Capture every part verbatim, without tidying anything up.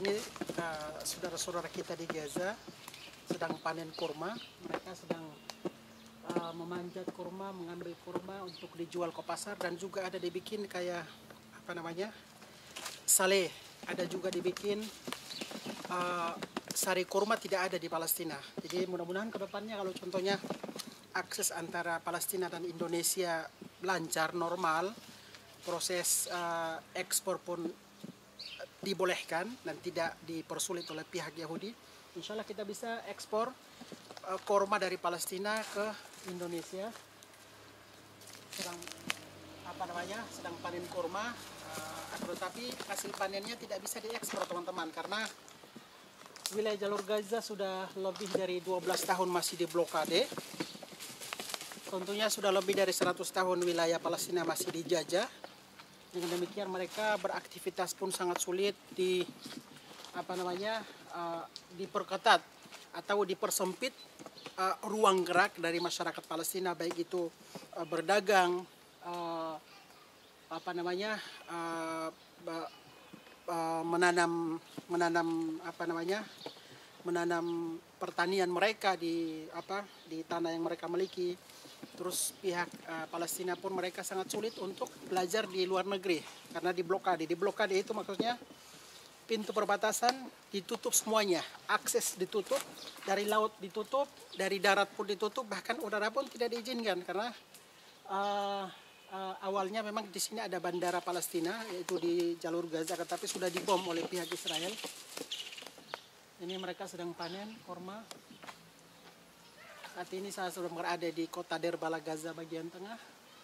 ini uh, saudara-saudara kita di Gaza sedang panen kurma. Mereka sedang uh, memanjat kurma, mengambil kurma untuk dijual ke pasar, dan juga ada dibikin kayak apa namanya saleh. Ada juga dibikin uh, sari kurma, tidak ada di Palestina. Jadi mudah-mudahan ke depannya kalau contohnya akses antara Palestina dan Indonesia lancar, normal, proses uh, ekspor pun dibolehkan dan tidak dipersulit oleh pihak Yahudi, insya Allah kita bisa ekspor uh, kurma dari Palestina ke Indonesia. Sedang apa namanya sedang panen kurma, uh, tetapi hasil panennya tidak bisa diekspor teman-teman, karena wilayah jalur Gaza sudah lebih dari dua belas tahun masih diblokade. Tentunya sudah lebih dari seratus tahun wilayah Palestina masih dijajah. Dengan demikian mereka beraktivitas pun sangat sulit, di apa namanya uh, diperketat atau dipersempit uh, ruang gerak dari masyarakat Palestina, baik itu uh, berdagang, uh, apa namanya uh, uh, menanam menanam apa namanya menanam pertanian mereka di apa di tanah yang mereka miliki. Terus pihak uh, Palestina pun mereka sangat sulit untuk belajar di luar negeri karena diblokade. Diblokade itu maksudnya pintu perbatasan ditutup semuanya, akses ditutup, dari laut ditutup, dari darat pun ditutup, bahkan udara pun tidak diizinkan karena uh, uh, awalnya memang di sini ada bandara Palestina yaitu di jalur Gaza, tetapi sudah dibom oleh pihak Israel. Ini mereka sedang panen kurma. Saat ini saya sudah berada di kota Deir Bala, Gaza bagian tengah.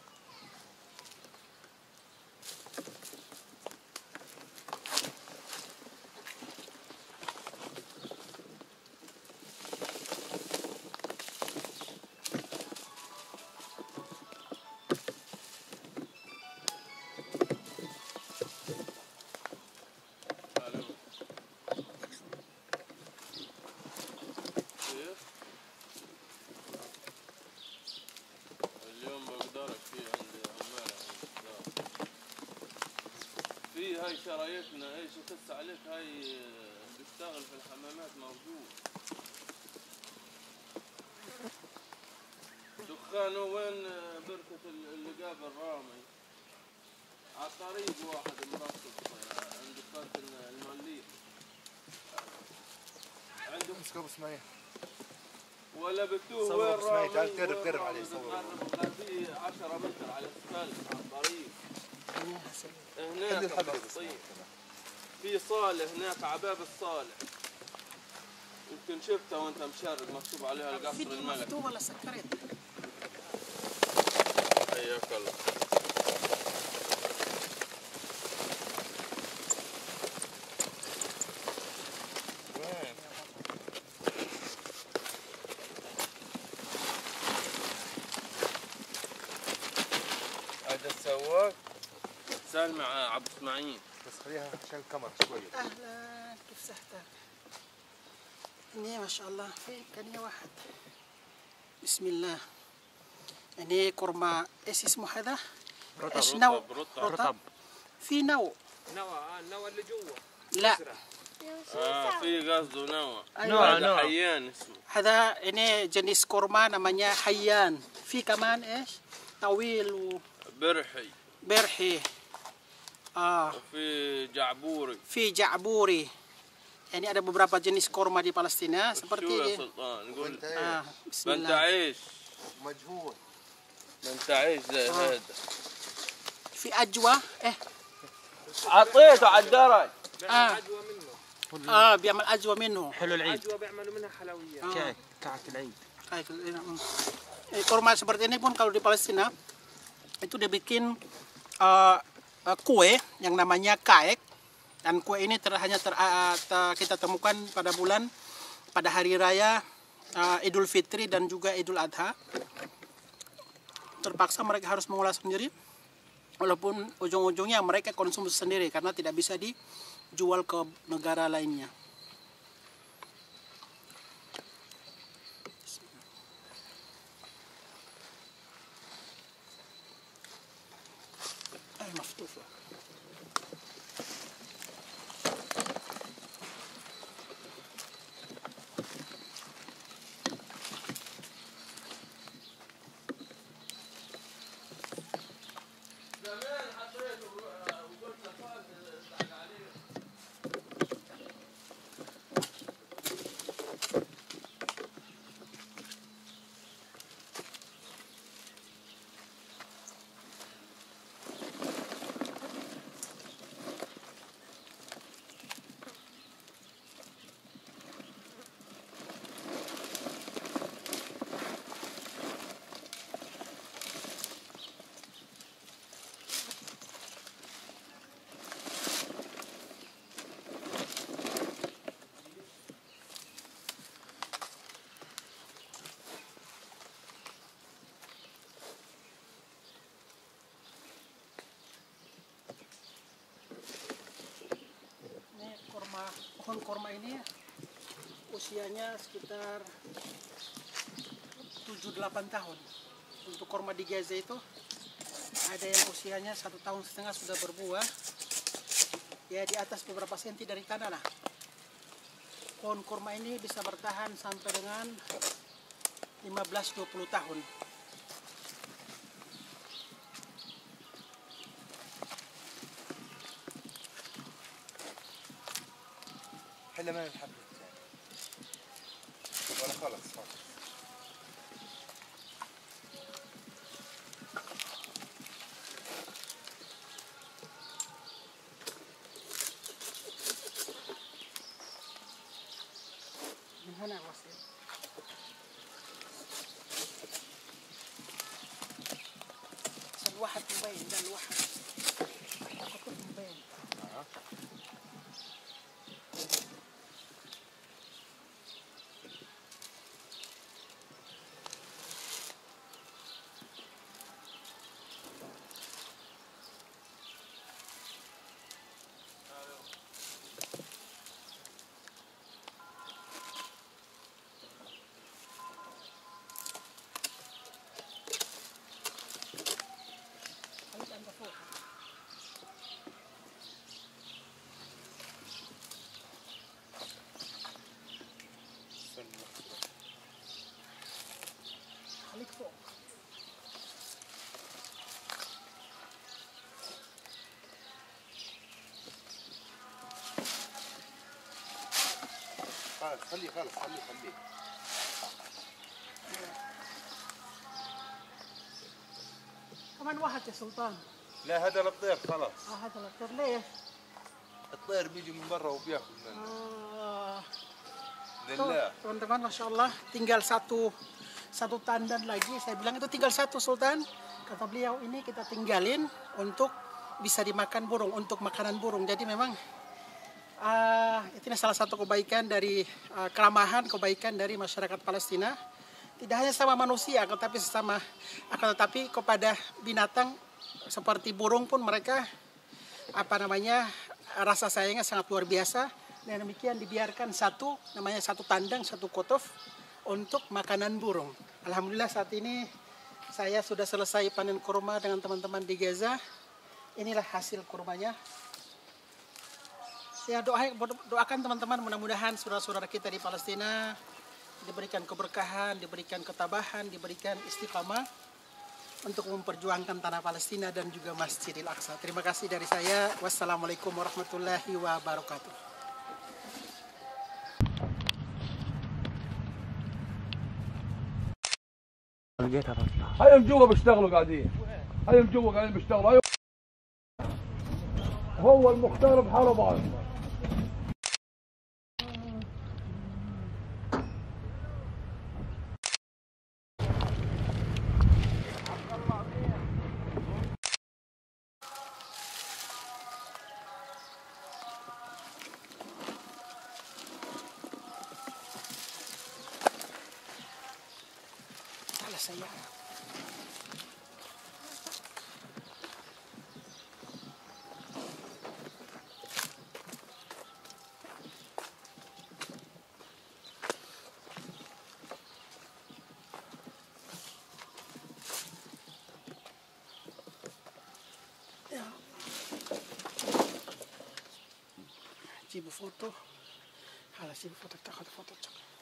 هاي شرايطنا ايش يخص عليك، هاي بيشتغل في الحمامات موجود. دخانه وين بركة اللي قابل رامي على الطريق، واحد مرصد عند دكانة المالية عنده مسكوب اسماعيل ولا بتوه وين رامي. تعال تقرب قرب عليه صور فيه عشرة متر على السفل على الطريق. هناك في صالة هناك على باب الصالة، يمكن شفتها وانت مشرق مكتوب عليها القصر الملكي. مكتوب ولا سكرت؟ حياك الله. وين؟ هذا السواق سال مع عبد اسماعيل، بس خليها عشان الكاميرا شوي. اهلا، كيف صحتك؟ ini masya Allah, kan ya واحد. بسم الله. ini kurma ايش اسمه هذا؟ ايش نوع؟ رطب. في نوع. نوع النوع اللي جوا. لا. اه في قصده نوع. نوع نوع حيان اسمه. هذا ini jenis kurma namanya hayyan. في كمان ايش؟ طويل و برحي. برحي. Ah, في جعبوري. في جعبوري. Ini ada beberapa jenis kurma di Palestina seperti يا سلطان نقول ah, بسم بنت الله. عيش مجهول. بنت عيش زي هذا. في أجوة eh عطيته على الدرج. ah عجوة منه. ah بيعمل أجوة منه. حلو العيد. عجوة بيعملوا منها حلويات. كعك كعك العيد. Eh, kurma seperti ini pun kalau di Palestina itu dibikin uh, uh, kue yang namanya kaek, dan kue ini ter, hanya ter, uh, ter, kita temukan pada bulan pada hari raya uh, Idul Fitri dan juga Idul Adha. Terpaksa mereka harus mengolah sendiri, walaupun ujung-ujungnya mereka konsumsi sendiri karena tidak bisa dijual ke negara lainnya. مفتوحة. pohon korma ini usianya sekitar tujuh delapan tahun. Untuk korma di Gaza itu ada yang usianya satu tahun setengah sudah berbuah, ya di atas beberapa senti dari tanah lah. Pohon korma ini bisa bertahan sampai dengan lima belas sampai dua puluh tahun. حلا ما الحبة الثانية ولا خلص خلص. من هنا وصل. الواحد مبين ده الواحد مبين. خليك فوق. خلاص خليه خلاص خليه خليه. كمان واحد يا سلطان. لا هذا للطير خلاص. اه هذا الطير ليه؟ الطير بيجي من برا وبياكل منه. آه. لله. Teman-teman, masya Allah, tinggal satu satu tandan lagi. Saya bilang itu tinggal satu, Sultan. Kata beliau ini kita tinggalin untuk bisa dimakan burung, untuk makanan burung. Jadi memang uh, itu salah satu kebaikan dari uh, keramahan, kebaikan dari masyarakat Palestina. Tidak hanya sama manusia, tetapi sesama, akan tetapi kepada binatang seperti burung pun mereka apa namanya rasa sayangnya sangat luar biasa. Dan demikian dibiarkan satu, namanya satu tandang, satu kotof untuk makanan burung. Alhamdulillah saat ini saya sudah selesai panen kurma dengan teman-teman di Gaza. Inilah hasil kurmanya. Ya doa, doakan teman-teman mudah-mudahan saudara-saudara kita di Palestina diberikan keberkahan, diberikan ketabahan, diberikan istiqamah untuk memperjuangkan tanah Palestina dan juga Masjidil Aqsa. Terima kasih dari saya. Wassalamualaikum warahmatullahi wabarakatuh. هاي جوا بيشتغلوا قاعدين. هاي جوا قاعدين بيشتغلوا. هاي هو المختار بحاله بعض. على سيارة. جيبوا فوتو. هلا جيبوا فوتو تاخذ فوتو.